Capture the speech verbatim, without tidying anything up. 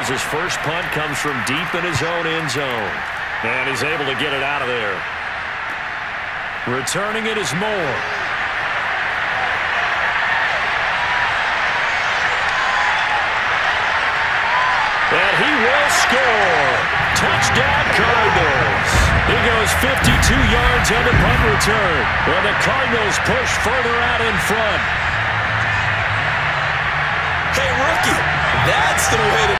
as his first punt comes from deep in his own end zone. And he's able to get it out of there. Returning it is Moore. And he will score. Touchdown, Cardinals. He goes fifty-two yards on the punt return. And the Cardinals push further out in front. Hey, rookie, that's the way to